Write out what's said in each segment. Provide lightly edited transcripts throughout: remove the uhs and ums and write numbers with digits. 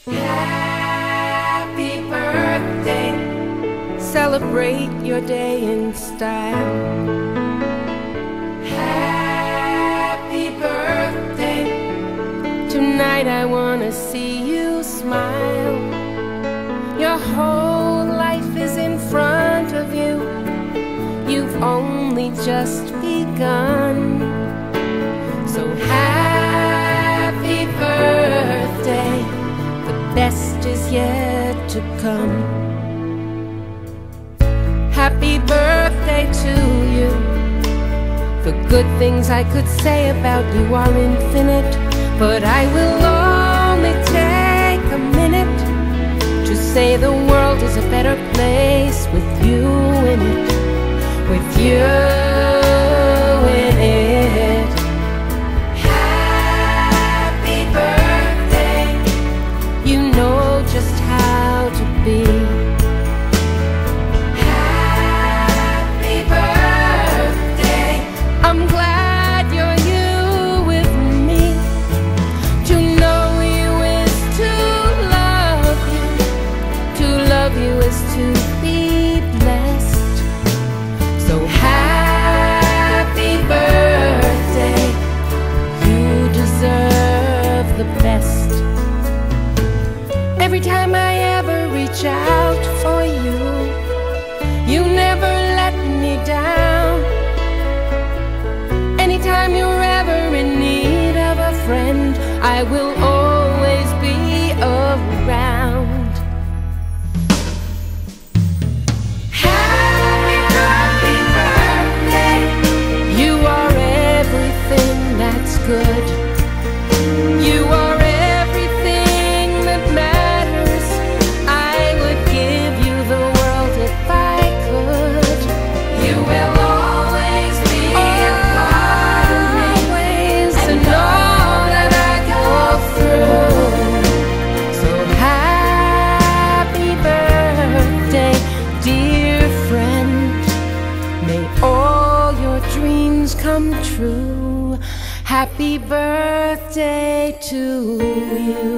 Happy birthday. Celebrate your day in style. Happy birthday. Tonight I wanna see you smile. Your whole life is in front of you. You've only just begun. So happy birthday. The best is yet to come. Happy birthday to you. The good things I could say about you are infinite, but I will only take a minute to say the world is a better place with you in it, with you in it. Happy birthday. You know just how to be. Happy birthday. I'm glad you're you with me. To know you is to love you. To love you is to be blessed. So happy birthday. You deserve the best. Every time I ever reach out for you, you never let me down. Anytime you're ever in need of a friend, I will always be around. Happy birthday. You are everything that's good. You are everything that matters. I would give you the world if I could. You will always be a part of me, and all that I go through. So happy birthday, dear friend. May all your dreams come true. Happy birthday to you.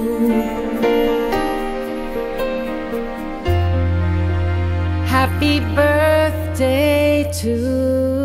Happy birthday to